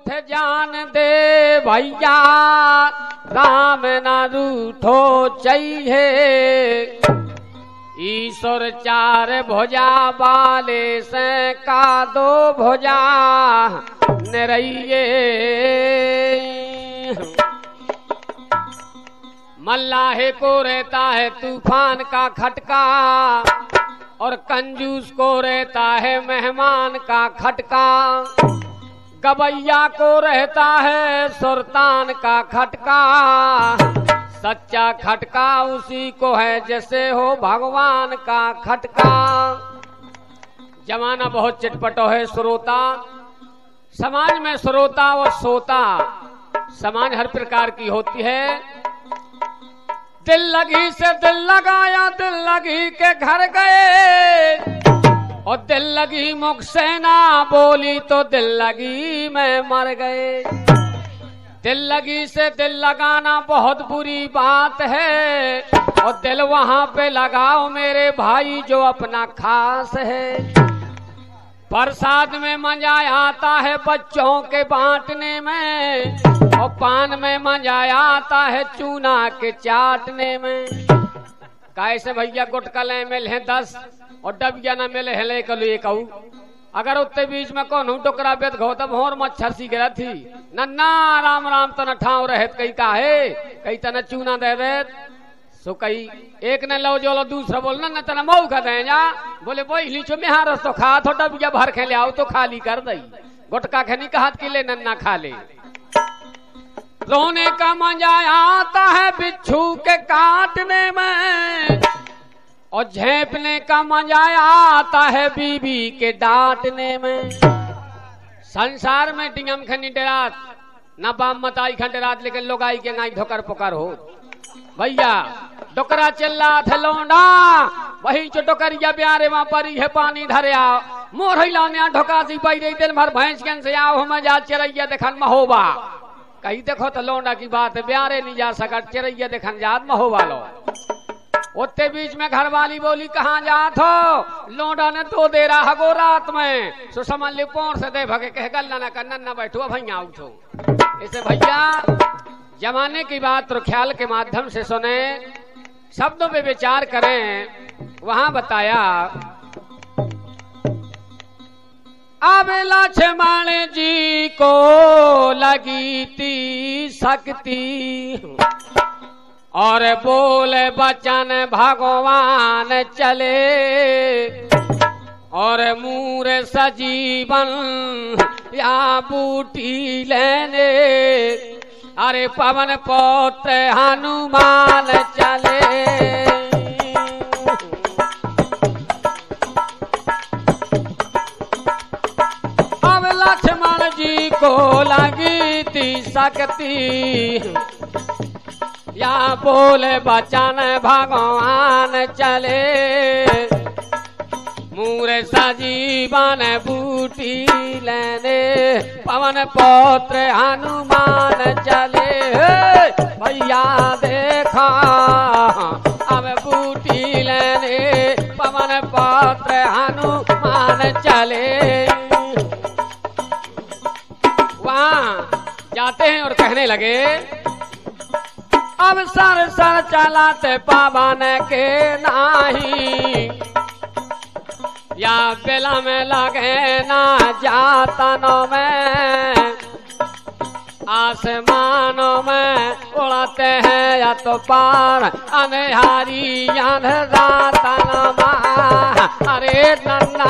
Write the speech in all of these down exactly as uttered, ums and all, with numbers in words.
रूठ जान दे भैया राम न रूठो चाहिए। ईश्वर चार भुजा वाले से का दो भुजा निरैये। मल्लाहे को रहता है तूफान का खटका और कंजूस को रहता है मेहमान का खटका। गवैया को रहता है सुल्तान का खटका। सच्चा खटका उसी को है जैसे हो भगवान का खटका। जमाना बहुत चटपटो है श्रोता। समाज में श्रोता और सोता समाज हर प्रकार की होती है। दिल लगी से दिल लगाया, दिल लगी के घर गए और दिल लगी मुख से ना बोली तो दिल लगी में मर गए। दिल लगी से दिल लगाना बहुत बुरी बात है और दिल वहां पे लगाओ मेरे भाई जो अपना खास है। प्रसाद में मजा आता है बच्चों के बांटने में और पान में मजा आता है चूना के चाटने में। कैसे भैया गुटका ले मिले दस और डबिया न मिले हेले कलू एक कहू। अगर उत्ते बीच में कौन हूँ टुकड़ा बेद घो तब और मच्छर सी गिरा थी नन्ना राम राम तना ठाव रहे कई का है कई तना चूना दे दे सो कई एक ने लो जो लो दूसरा बोलना न तना मऊ का दे जा बोले बोई लीचो में हारस तो खा थो डबिया भर खे ले आओ तो खाली कर दई गुटका खनी का हाथ की ले नन्ना खा ले। रोने का मजा आता है बिच्छू के काटने में और झेपने का मजा आता है बीबी के डांटने में। संसार में डिंगम खनी डरात न बाम मताई खंडरात लेकिन लोग आई के नाई धोकर पुकार हो भैया डोकरा चिल्ला थे लौंडा वही जो डोकरिया प्यारे वहां परी है पानी धरिया मोर हिलाने ढोका सी पाई रही दिन भर भैंस के से आओ हम जा चिरैया देखन महोबा कहीं देखो तो लौंडा की बात है प्यारे नहीं जा सका चिरैया देखन जात महोबा लो। उत्ते बीच में घर वाली बोली कहाँ जात हो लौंडा ने तो दे रहा गो रात में सो समझ ली पोर से दे भगे कह गल न कर न बैठो भैया उठो। इसे भैया जमाने की बात तो ख्याल के माध्यम से सुने शब्दों पे विचार करें। वहां बताया अब लक्ष्मण जी को लगी थी शक्ति और बोले बचन भगवान चले और मूर सजीवन या बूटी लेने अरे पवन पोत्र हनुमान चले। अब लक्ष्मण जी को लगी थी शक्ति या बोले बचन भगवान चले मूर सजीवन बूटी लेने पवन पौत्र हनुमान चले। भैया देखा अब बूटी लेने पवन पौत्र हनुमान चले। वहाँ जाते हैं और कहने लगे अब सर सर चलाते पावन के नाही या बेला में लगे ना जातनों में आसमानों में उड़ते हैं या तो पार अनहारी रातन में अरे नन्ना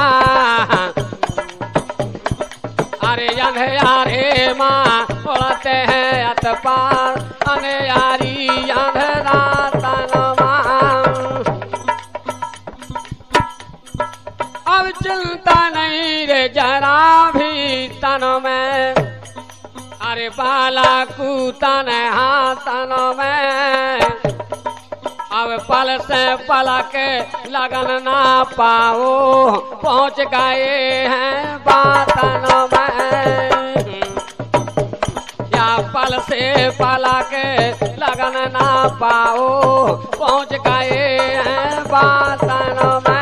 अरे अंधेरे माँ उड़ते हैं या तो पार अनहारी रातन अब चिंता नहीं रे जरा भी तन में अरे बाला कूतन हाथन में अब पल से पलक लगन ना पाओ पहुंच गए हैं बातन में या पल से पलक लगन ना पाओ पहुंच गए हैं बातन में।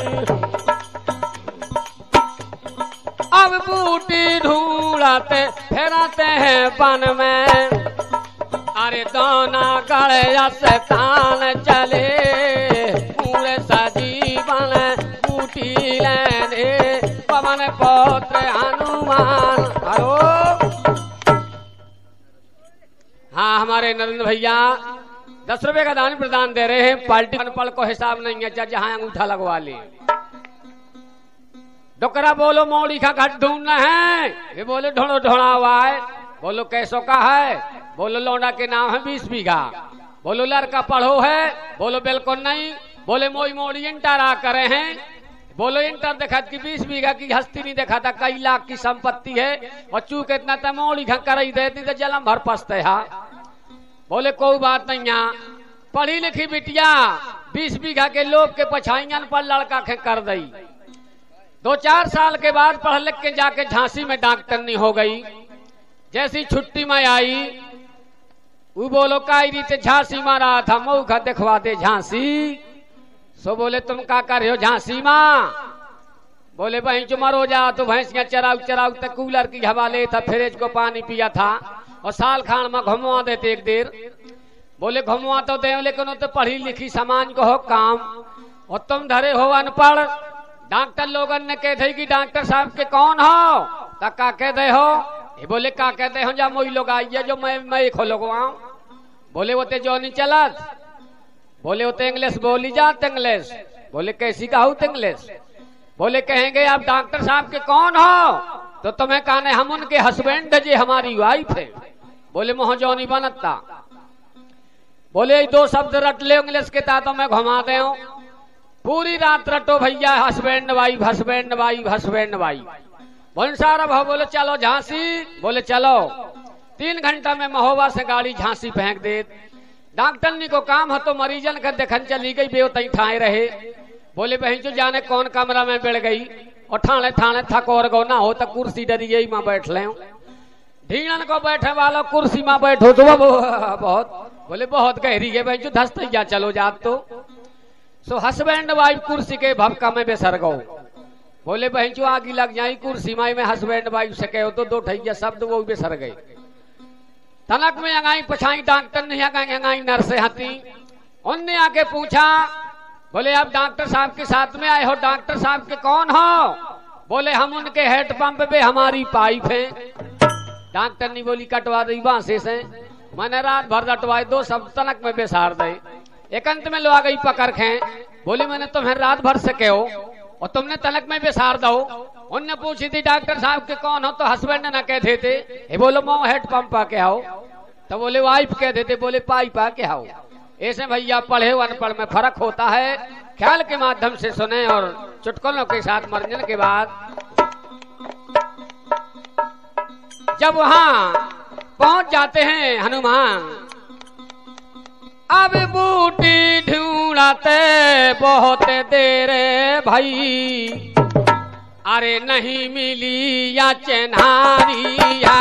अब बूटी ढूंढते ठहराते हैं वन में, अरे दोना गढ़ स्थान चले, पूरे सजीवन बूटी लेने, पवन पौत्र हनुमान। हरो हाँ, हमारे नरेंद्र भैया दस रुपए का दान प्रदान दे रहे हैं। पार्टी अनपढ़ को हिसाब नहीं है, जहाँ अंगूठा लगवा ले। डोकरा बोलो मौड़ी का घट ढूंढना है, ये बोले ढोड़ो ढोड़ा हुआ है। बोलो कैसो का है, बोलो लौंडा के नाम है बीस बीघा। बोलो लड़का पढ़ो है, बोलो बिल्कुल नहीं। बोले मोई मोड़ी इंटर आ करे हैं, बोलो इंटर देखा कि बीस बीघा की हस्ती नहीं देखा था, कई लाख की संपत्ति है और चूक इतना तो मोड़ी कर ही देती तो जलम भर पसते हा। बोले कोई बात नहीं, यहाँ पढ़ी लिखी बिटिया बीस बीघा के लोग के पछाइयन पर लड़का खे कर दई। दो चार साल के बाद पढ़ लिख के जाके झांसी में डॉक्टरनी हो गई। जैसी छुट्टी में आई वो बोलो काई रीते झांसी में रहा था, मऊखा दिखवा दे झांसी। सो बोले तुम का कर रहे हो झांसी माँ? बोले भैंस जो मरो जा तो भैंसियां चराऊ चराऊ तक कूलर की हवाले था, फ्रिज को पानी पिया था और साल खान में घुमवा देते एक देर। बोले घुमवा तो दे, लेकिन वो तो पढ़ी लिखी समाज को हो काम और तुम धरे हो अनपढ़। डॉक्टर लोगन ने कह थे कि डॉक्टर साहब के कौन हो, तक का कह दे हो? ये बोले का कहते हो जा मोई लोग आइए जो मैं मैं खोलो आऊं। बोले वो ते जो नहीं चलत, बोले वो इंग्लिश बोली जात इंग्लिश। बोले कैसी कहूँ इंग्लिश? बोले कहेंगे आप डॉक्टर साहब के कौन हो, तो तुम्हें कहने हम उनके हस्बैंड जी हमारी वाइफ है। बोले मोह जो नहीं बनता। बोले दो शब्द रट ले इंग्लिश के तातो मैं घुमा दे। पूरी रात रटो भैया, husband wife husband wife husband wife. बोले सारा भाव, बोले चलो झांसी। बोले चलो। तीन घंटा में महोबा से गाड़ी झांसी फेंक दे। डॉक्टरनी को काम हो तो मरीजन का देखन चली गई, बेवतई ठाए रहे। बोले बहन जो जाने कौन कमरा में बिड़ गई और ठाणे ठाणे थक और गो ना हो तो कुर्सी डरी यही माँ बैठ ले। ढीणन को बैठे वाला कुर्सी में बैठो तो बहुत, बोले बहुत गहरी है बहन जो धस जा चलो जात तो। सो हस्बैंड वाइफ कुर्सी के भपका में बेसर गो। बोले बहन जो आगी लग जाई कुर्सी माई में हस्बैंड वाइफ से कहो तो दो ठैया शब्द वो बेसर गए। तनक में अंगाई पछाई डॉक्टर नहीं अंगाई अंगाई नर्से हती। उनने आके पूछा, बोले आप डॉक्टर साहब के साथ में आए हो, डॉक्टर साहब के कौन हो? बोले हम उनके हेड पंप पे हमारी पाइप है। डॉक्टर नहीं बोली कटवा दी बांसे से। मैंने रात भर रटवाए, दो शब्द तनक में बेसार दे। एक अंत में लो आ गई पकड़ खे। बोली मैंने तुम्हें रात भर से कहो और तुमने तनक में बेसार दो। उनने पूछी थी डॉक्टर साहब के कौन हो, तो हस्बैंड न कहते थे। ये बोलो मो हेड पंप आ के आओ, तो बोले वाइफ कह देते, बोले पाइप आ के आओ। ऐसे भैया पढ़े अनपढ़ में फर्क होता है। ख्याल के माध्यम से सुने और चुटकुलों के साथ मनोरंजन के बाद जब वहां पहुंच जाते हैं हनुमान, अब बूटी ढूंढते बहुत देर भाई, अरे नहीं मिली या चेन्हारिया।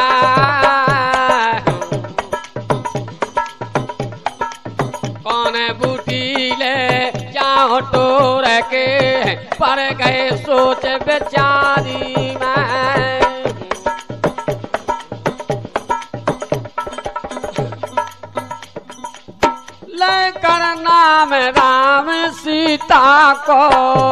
कौन बूटी ले जाओ टोर के, पर गए सोच बेचारी मैं। लेकर नाम राम सीता को,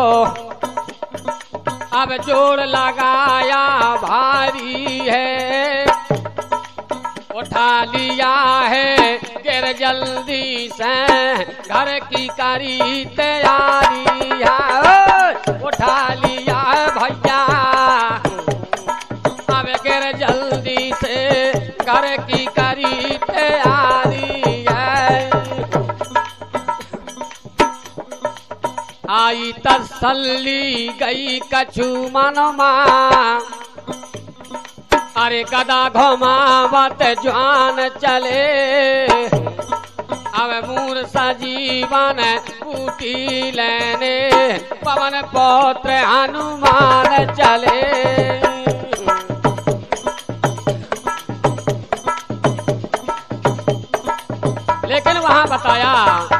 अब जोड़ लगाया भारी है। उठा लिया है गिर जल्दी से, घर की करी तैयारी है। उठा लिया भैया अब गिर जल्दी से, घर की करी तैयारी है। आई तसल्ली गई कछु मनमा, अरे गदा घुमावत जान चले। अब मूर सजीवन बूटी लेने, पवन पौत्र हनुमान चले। लेकिन वहां बताया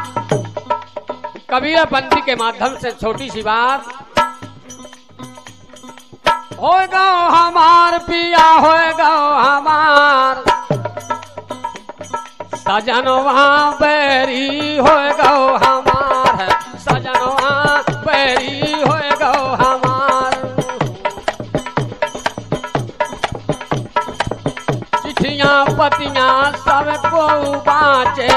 कबीरा पंथी के माध्यम से छोटी सी बात, होएगा हमार पिया होएगा हमार सजनवा बैरी हो गो हमार सजनवा बैरी हो गो हमार चिट्ठियां पतियां सबको बाँचे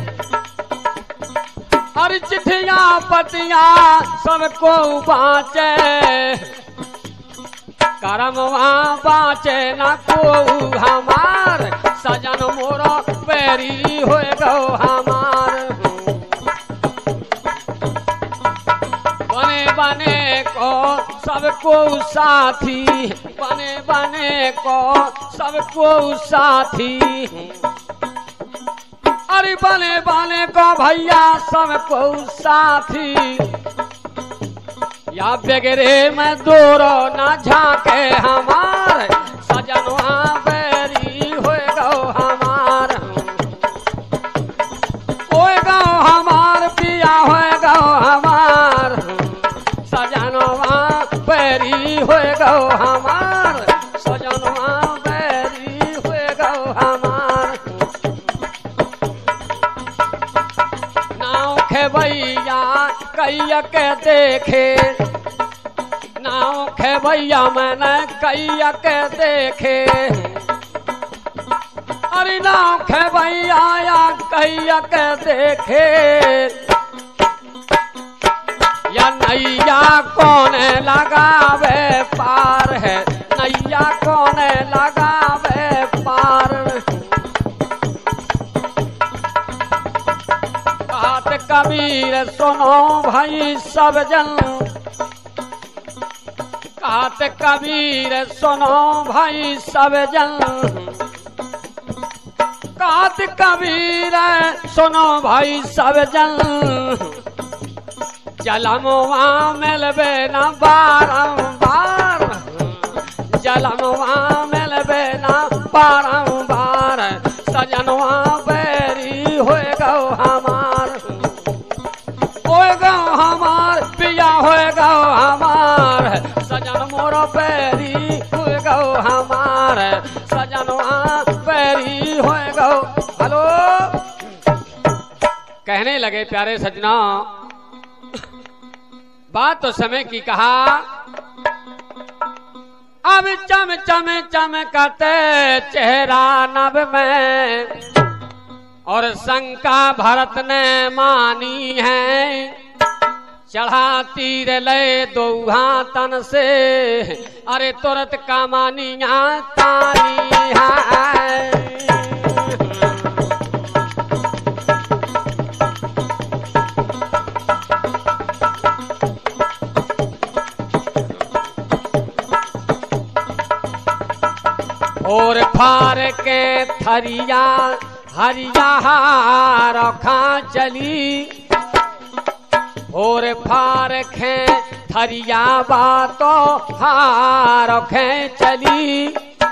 और चिट्ठियां पतियां सबको बाँचे करमवा बाँचे न को हमार सजन मोरा बैरी हो गो हमार बने बने को सबको साथी बने बने को सबको साथी अरे बने बने को भैया सबको साथी या बेगरे में दूरो न झाके हमार सजनवा बैरी हो गो हमार हो गो हमार पिया हो गो हमार सजनवा बैरी हो गो हमार सजनवा बैरी हो गो हमार नाव खेबैया कैया के देखे नाव खेबैया मैंने कैया के देखे अरे नाव खेबैया या कैया के देखे या नैया कौन लगावे पार है नैया कौन लगावे पार कहत कबीर सुनो भाई सब जन कहत कबीर सुनो भाई सब जन कहत कबीर सुनो भाई सब जन जलमवा मिलबे न बारंबार जलमवा मिलबे न बारंबार सजनवा बैरी हो गो हमार हो गो हमार पिया हो गो हमार सजन मोर बैरी हो गो हमार सजनवा बैरी हो गो। हेलो कहने लगे प्यारे सजना बात तो समय की कहा अब चम चम चमकते चेहरा नभ में और शंका भरत ने मानी है चढ़ा तीर ले दोहा तन से अरे तुरंत कामानिया तानी है और फार के थरिया हरिया रखा चली और फार खे थरिया बातो हार खे चली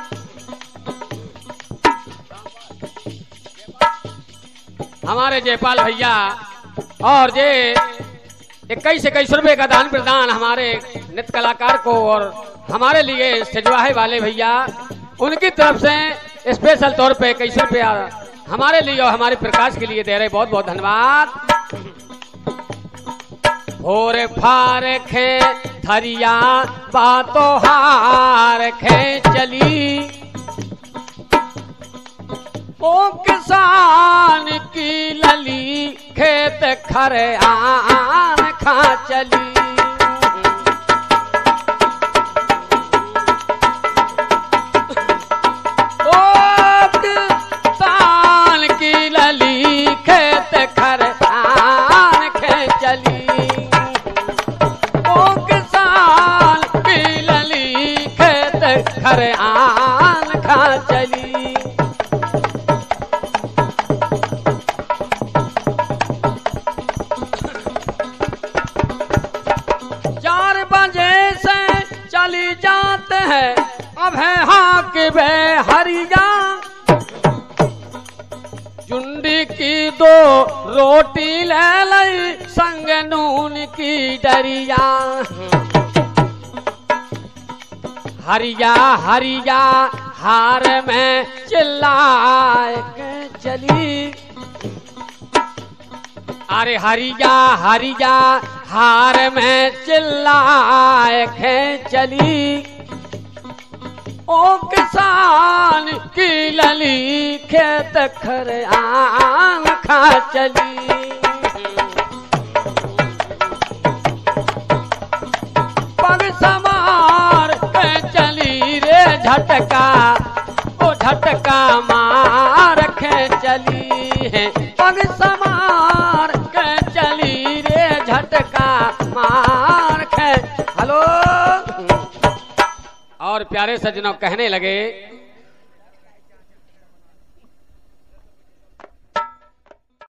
हमारे जयपाल भैया और जे इक्कीस इक्कीस रुपए का दान प्रदान हमारे नृत्य कलाकार को और हमारे लिए सजवाहे वाले भैया उनकी तरफ से स्पेशल तौर पे इक्कीस रुपया हमारे लिए और हमारे प्रकाश के लिए दे रहे बहुत बहुत धन्यवाद। भोर फार खे थरिया बातो हार खे चली ओ किसान की लली खेत खरे आन खा चली घर आन खा चली चार बजे से चली जाते हैं अब है हाक बे हरिया जुंडी की दो रोटी ले लई संग नून की डरिया हरिया हरिया हार में चिल्लाए के चली। अरे हरी जा हरी जा हार में चिल्लाए के चली। ओ किसान की लली खेत खरियान खा चली। पग समार के चली रे झटका, ओ झटका मार के चली है। पग समार के चली रे झटका मार के। हेलो। और प्यारे सज्जनों कहने लगे